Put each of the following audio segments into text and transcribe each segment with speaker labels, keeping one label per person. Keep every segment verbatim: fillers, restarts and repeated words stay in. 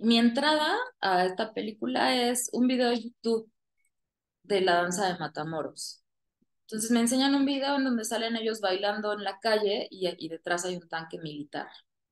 Speaker 1: mi entrada a esta película es un video de YouTube de la danza de Matamoros. Entonces me enseñan un video en donde salen ellos bailando en la calle y, y detrás hay un tanque militar.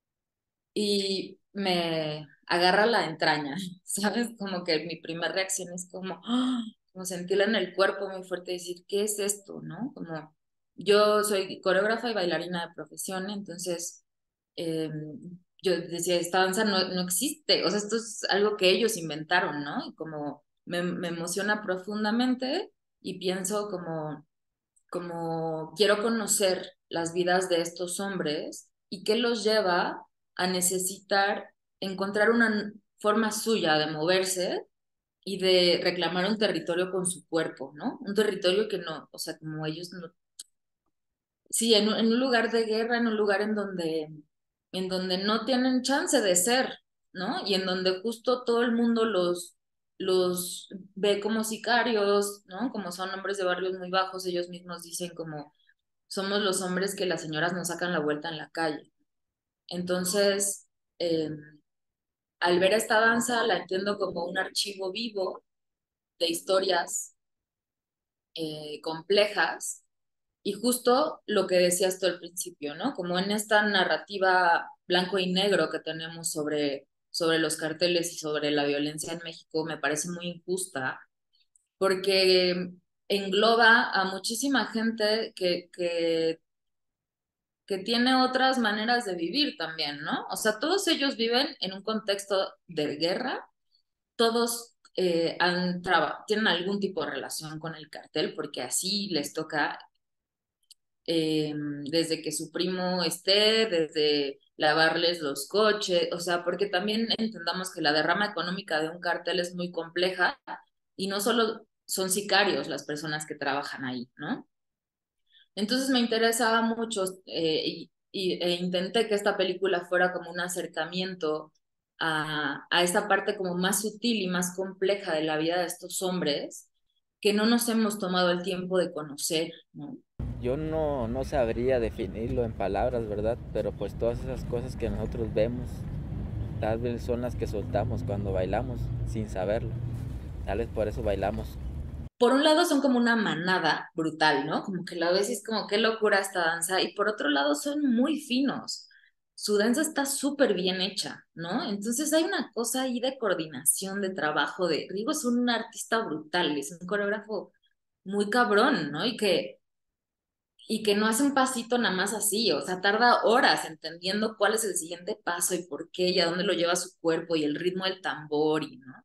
Speaker 1: Y me agarra la entraña, ¿sabes? Como que mi primera reacción es como, ¡ah! Como sentirla en el cuerpo muy fuerte y decir, ¿qué es esto? ¿No? Como yo soy coreógrafa y bailarina de profesión, entonces eh, yo decía, esta danza no, no existe, o sea, esto es algo que ellos inventaron, ¿no? Y como me, me emociona profundamente y pienso como como quiero conocer las vidas de estos hombres y qué los lleva a necesitar encontrar una forma suya de moverse y de reclamar un territorio con su cuerpo, ¿no? Un territorio que no, o sea, como ellos no, sí, en un, en un lugar de guerra, en un lugar en donde, en donde no tienen chance de ser, ¿no? Y en donde justo todo el mundo los, los ve como sicarios, ¿no? Como son hombres de barrios muy bajos, ellos mismos dicen como somos los hombres que las señoras nos sacan la vuelta en la calle. Entonces, eh, al ver esta danza, la entiendo como un archivo vivo de historias eh, complejas y justo lo que decías tú al principio, ¿no? Como en esta narrativa blanco y negro que tenemos sobre, sobre los carteles y sobre la violencia en México, me parece muy injusta porque engloba a muchísima gente que, que que tiene otras maneras de vivir también, ¿no? O sea, todos ellos viven en un contexto de guerra, todos eh, han traba- tienen algún tipo de relación con el cartel, porque así les toca eh, desde que su primo esté, desde lavarles los coches, o sea, porque también entendamos que la derrama económica de un cartel es muy compleja y no solo son sicarios las personas que trabajan ahí, ¿no? Entonces me interesaba mucho eh, y, y- e intenté que esta película fuera como un acercamiento a, a esa parte como más sutil y más compleja de la vida de estos hombres que no nos hemos tomado el tiempo de conocer, ¿no?
Speaker 2: Yo no, no sabría definirlo en palabras, ¿verdad? Pero pues todas esas cosas que nosotros vemos, tal vez son las que soltamos cuando bailamos, sin saberlo. Tal vez por eso bailamos.
Speaker 1: Por un lado son como una manada brutal, ¿no? Como que la ves y es como qué locura esta danza, y por otro lado son muy finos. Su danza está súper bien hecha, ¿no? Entonces hay una cosa ahí de coordinación, de trabajo, de Rigo es un artista brutal, es un coreógrafo muy cabrón, ¿no? Y que, y que no hace un pasito nada más así, o sea, tarda horas entendiendo cuál es el siguiente paso y por qué y a dónde lo lleva su cuerpo y el ritmo del tambor, y, ¿no?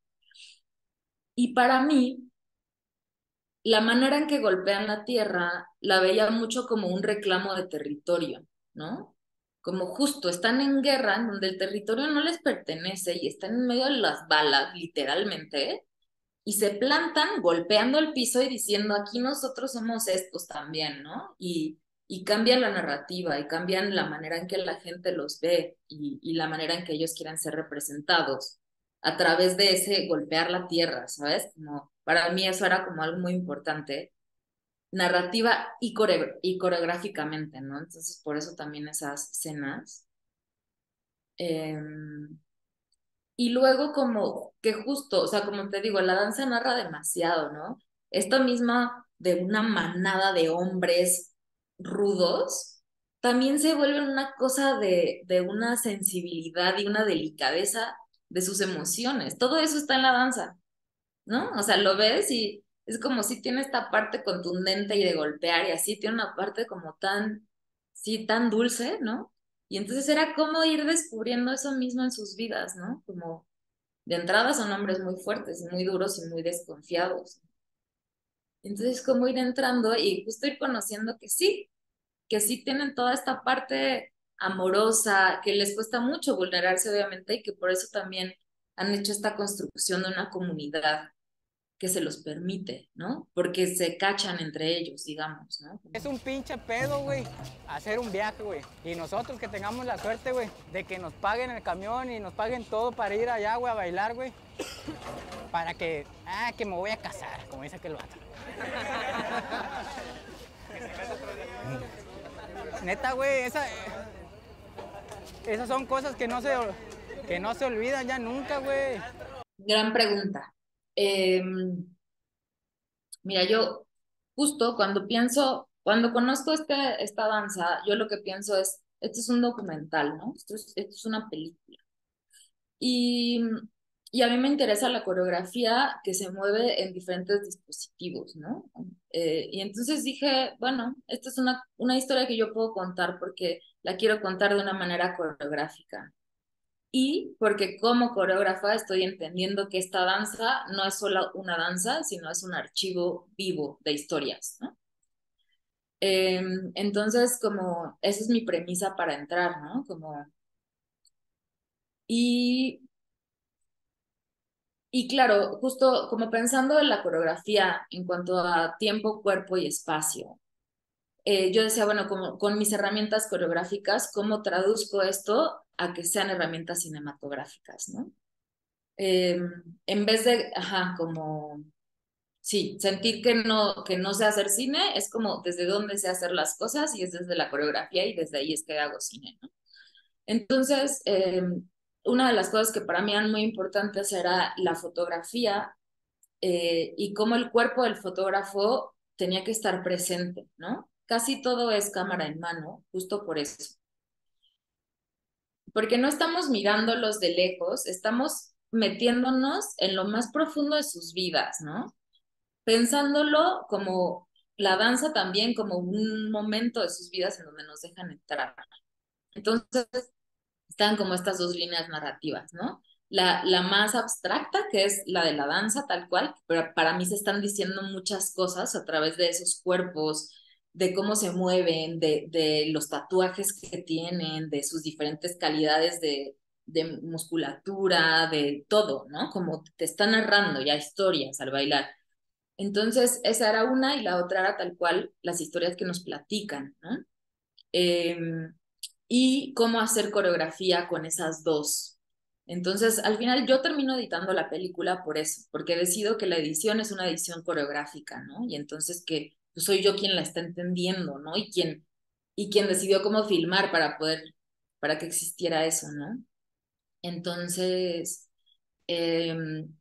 Speaker 1: Y para mí la manera en que golpean la tierra la veía mucho como un reclamo de territorio, ¿no? Como justo están en guerra en donde el territorio no les pertenece y están en medio de las balas, literalmente, y se plantan golpeando el piso y diciendo, aquí nosotros somos estos también, ¿no? Y, y cambian la narrativa y cambian la manera en que la gente los ve y, y la manera en que ellos quieran ser representados a través de ese golpear la tierra, ¿sabes? Como para mí eso era como algo muy importante, narrativa y, core y coreográficamente, ¿no? Entonces por eso también esas escenas. Eh, y luego como que justo, o sea, como te digo, la danza narra demasiado, ¿no? Esta misma de una manada de hombres rudos, también se vuelve una cosa de, de una sensibilidad y una delicadeza de sus emociones. Todo eso está en la danza, ¿no? O sea, lo ves y es como si tiene esta parte contundente y de golpear y así, tiene una parte como tan, sí, tan dulce, ¿no? Y entonces era como ir descubriendo eso mismo en sus vidas, ¿no? Como de entrada son hombres muy fuertes, muy duros y muy desconfiados. Entonces, como ir entrando y justo ir conociendo que sí, que sí tienen toda esta parte amorosa, que les cuesta mucho vulnerarse, obviamente, y que por eso también han hecho esta construcción de una comunidad que se los permite, ¿no? Porque se cachan entre ellos, digamos, ¿no?
Speaker 3: Es un pinche pedo, güey, hacer un viaje, güey. Y nosotros que tengamos la suerte, güey, de que nos paguen el camión y nos paguen todo para ir allá, güey, a bailar, güey. Para que, ah, que me voy a casar, como dice aquel vato. Neta, güey, esa, esas son cosas que no se, que no se olvidan ya nunca, güey.
Speaker 1: Gran pregunta. Eh, mira, yo justo cuando pienso, cuando conozco este, esta danza, yo lo que pienso es, esto es un documental, ¿no? Esto es, esto es una película. Y, y a mí me interesa la coreografía que se mueve en diferentes dispositivos, ¿no? Eh, y entonces dije, bueno, esta es una, una historia que yo puedo contar porque la quiero contar de una manera coreográfica. Y porque como coreógrafa estoy entendiendo que esta danza no es solo una danza, sino es un archivo vivo de historias, ¿no? Eh, entonces, como, esa es mi premisa para entrar, ¿no? Como, y Y claro, justo como pensando en la coreografía en cuanto a tiempo, cuerpo y espacio, eh, yo decía, bueno, como, con mis herramientas coreográficas, ¿cómo traduzco esto a que sean herramientas cinematográficas, ¿no? Eh, en vez de, ajá, como, sí, sentir que no, que no sé hacer cine, es como desde dónde sé hacer las cosas y es desde la coreografía y desde ahí es que hago cine, ¿no? Entonces, eh, una de las cosas que para mí eran muy importantes era la fotografía eh, y cómo el cuerpo del fotógrafo tenía que estar presente, ¿no? Casi todo es cámara en mano, justo por eso. Porque no estamos mirándolos de lejos, estamos metiéndonos en lo más profundo de sus vidas, ¿no? Pensándolo como la danza también como un momento de sus vidas en donde nos dejan entrar. Entonces, están como estas dos líneas narrativas, ¿no? La, la más abstracta, que es la de la danza tal cual, pero para mí se están diciendo muchas cosas a través de esos cuerpos, de cómo se mueven, de, de los tatuajes que tienen, de sus diferentes calidades de, de musculatura, de todo, ¿no? Como te están narrando ya historias al bailar. Entonces, esa era una y la otra era tal cual las historias que nos platican, ¿no? Eh, y cómo hacer coreografía con esas dos. Entonces, al final yo termino editando la película por eso, porque decido que la edición es una edición coreográfica, ¿no? Y entonces que pues, soy yo quien la está entendiendo, ¿no? Y quien, y quien decidió cómo filmar para poder, para que existiera eso, ¿no? Entonces, eh,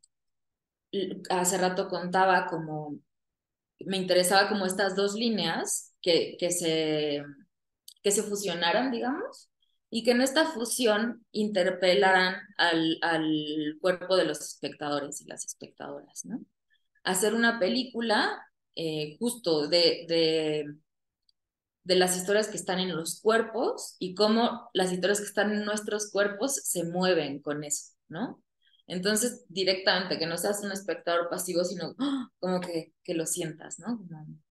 Speaker 1: hace rato contaba como, me interesaba como estas dos líneas que, que se que se fusionaran, digamos, y que en esta fusión interpelaran al, al cuerpo de los espectadores y las espectadoras, ¿no? Hacer una película eh, justo de, de, de las historias que están en los cuerpos y cómo las historias que están en nuestros cuerpos se mueven con eso, ¿no? Entonces, directamente, que no seas un espectador pasivo, sino ¡oh! Como que, que lo sientas, ¿no? Como,